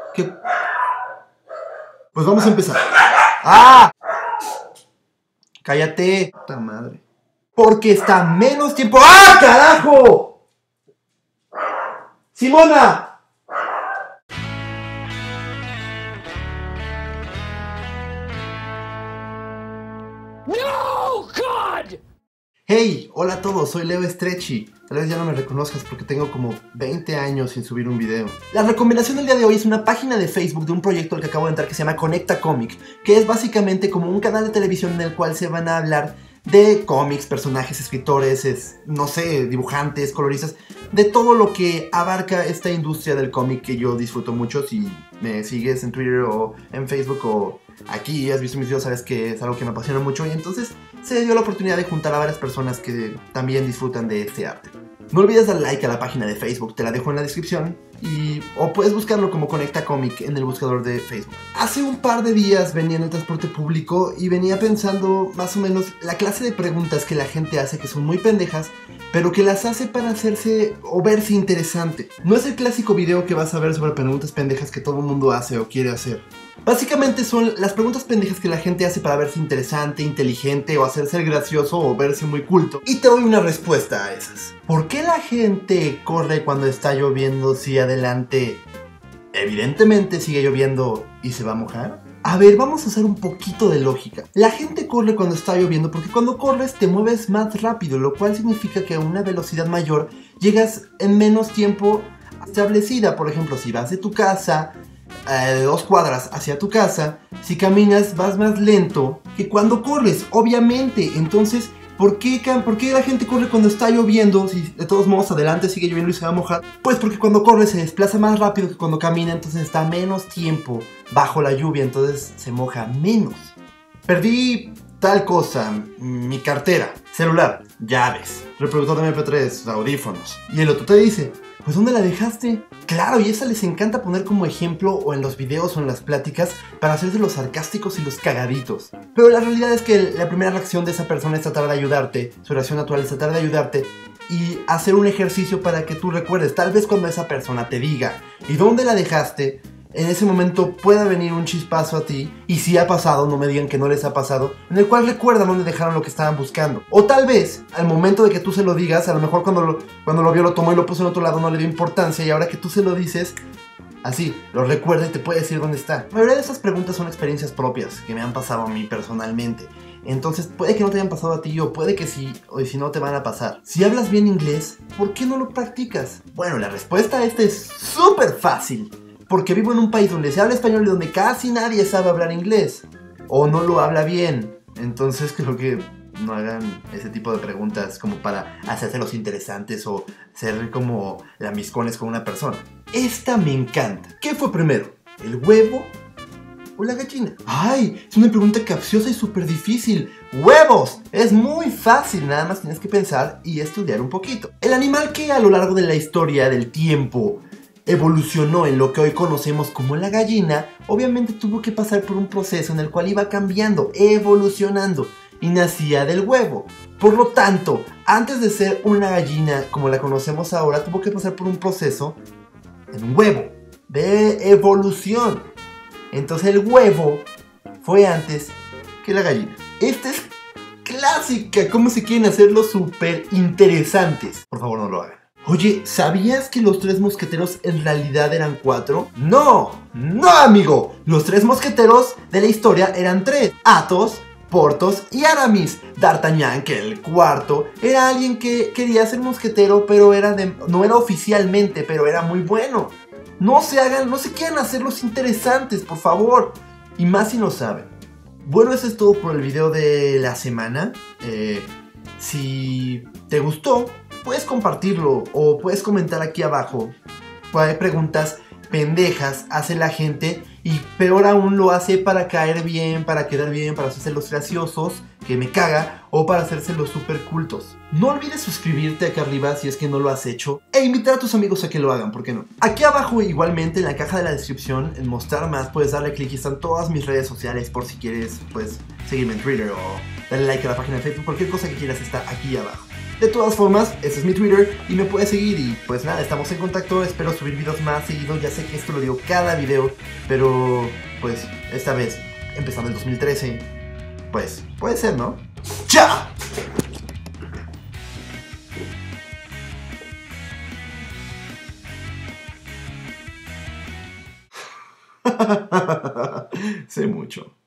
¿Qué? Pues vamos a empezar. ¡Ah! Cállate. Puta madre. Porque está menos tiempo. ¡Ah, carajo! ¡Simona! No, God! Hey, hola a todos, soy Leo Stretchy. Tal vez ya no me reconozcas porque tengo como 20 años sin subir un video. La recomendación del día de hoy es una página de Facebook de un proyecto al que acabo de entrar que se llama Conecta Comic, que es básicamente como un canal de televisión en el cual se van a hablar de cómics, personajes, escritores, no sé, dibujantes, coloristas, de todo lo que abarca esta industria del cómic que yo disfruto mucho. Si me sigues en Twitter o en Facebook o aquí has visto mis videos, sabes que es algo que me apasiona mucho, y entonces se dio la oportunidad de juntar a varias personas que también disfrutan de este arte. No olvides dar like a la página de Facebook, te la dejo en la descripción, o puedes buscarlo como Conecta Comic en el buscador de Facebook. Hace un par de días venía en el transporte público y venía pensando más o menos la clase de preguntas que la gente hace, que son muy pendejas, pero que las hace para hacerse o verse interesante. No es el clásico video que vas a ver sobre preguntas pendejas que todo el mundo hace o quiere hacer. Básicamente son las preguntas pendejas que la gente hace para verse interesante, inteligente, o hacerse gracioso o verse muy culto. Y te doy una respuesta a esas. ¿Por qué la gente corre cuando está lloviendo si adelante evidentemente sigue lloviendo y se va a mojar? A ver, vamos a hacer un poquito de lógica. La gente corre cuando está lloviendo porque cuando corres te mueves más rápido, lo cual significa que a una velocidad mayor llegas en menos tiempo establecida. Por ejemplo, si vas de tu casa de 2 cuadras hacia tu casa, si caminas vas más lento que cuando corres, obviamente. Entonces, ¿por qué la gente corre cuando está lloviendo? Si de todos modos adelante sigue lloviendo y se va a mojar. Pues porque cuando corre se desplaza más rápido que cuando camina, entonces está menos tiempo bajo la lluvia, entonces se moja menos. Perdí tal cosa, mi cartera, celular, llaves, reproductor de MP3, audífonos. Y el otro te dice, pues ¿dónde la dejaste? Claro, y esa les encanta poner como ejemplo o en los videos o en las pláticas para hacerse los sarcásticos y los cagaditos. Pero la realidad es que la primera reacción de esa persona es tratar de ayudarte, su reacción natural es tratar de ayudarte y hacer un ejercicio para que tú recuerdes. Tal vez cuando esa persona te diga ¿y dónde la dejaste?, en ese momento pueda venir un chispazo a ti, y si ha pasado, no me digan que no les ha pasado, en el cual recuerdan dónde dejaron lo que estaban buscando. O tal vez, al momento de que tú se lo digas, a lo mejor cuando lo vio, lo tomó y lo puso en otro lado, no le dio importancia, y ahora que tú se lo dices, así, lo recuerda y te puede decir dónde está. La mayoría de esas preguntas son experiencias propias que me han pasado a mí personalmente. Entonces puede que no te hayan pasado a ti, o puede que sí, o si no te van a pasar. Si hablas bien inglés, ¿por qué no lo practicas? Bueno, la respuesta a esta es súper fácil. Porque vivo en un país donde se habla español y donde casi nadie sabe hablar inglés. O no lo habla bien. Entonces creo que no hagan ese tipo de preguntas como para hacerse los interesantes o ser como lambiscones con una persona. Esta me encanta. ¿Qué fue primero? ¿El huevo o la gallina? ¡Ay! Es una pregunta capciosa y súper difícil. ¡Huevos! Es muy fácil, nada más tienes que pensar y estudiar un poquito. El animal que a lo largo de la historia del tiempo evolucionó en lo que hoy conocemos como la gallina, obviamente tuvo que pasar por un proceso en el cual iba cambiando, evolucionando, y nacía del huevo. Por lo tanto, antes de ser una gallina como la conocemos ahora, tuvo que pasar por un proceso en un huevo de evolución. Entonces el huevo fue antes que la gallina. Esta es clásica, como se quieren hacerlo súper interesantes. Por favor, no lo hagan. Oye, ¿sabías que los 3 mosqueteros en realidad eran 4? ¡No! ¡No, amigo! Los 3 mosqueteros de la historia eran 3. Athos, Porthos y Aramis. D'Artagnan, que el cuarto, era alguien que quería ser mosquetero, pero no era oficialmente, pero era muy bueno. No se quieran hacer los interesantes, por favor. Y más si no saben. Bueno, eso es todo por el video de la semana. Si te gustó, puedes compartirlo o puedes comentar aquí abajo cuáles preguntas pendejas hace la gente, y peor aún lo hace para caer bien, para quedar bien, para hacerse los graciosos, que me caga, o para hacerse los super cultos. No olvides suscribirte acá arriba si es que no lo has hecho, e invitar a tus amigos a que lo hagan, ¿por qué no? Aquí abajo igualmente en la caja de la descripción, en mostrar más, puedes darle clic y están todas mis redes sociales por si quieres, pues, seguirme en Twitter o darle like a la página de Facebook, cualquier cosa que quieras está aquí abajo. De todas formas, ese es mi Twitter y me puedes seguir y pues nada, estamos en contacto, espero subir videos más seguido, ya sé que esto lo digo cada video, pero pues esta vez, empezando el 2013, pues puede ser, ¿no? ¡Ya! Sé mucho.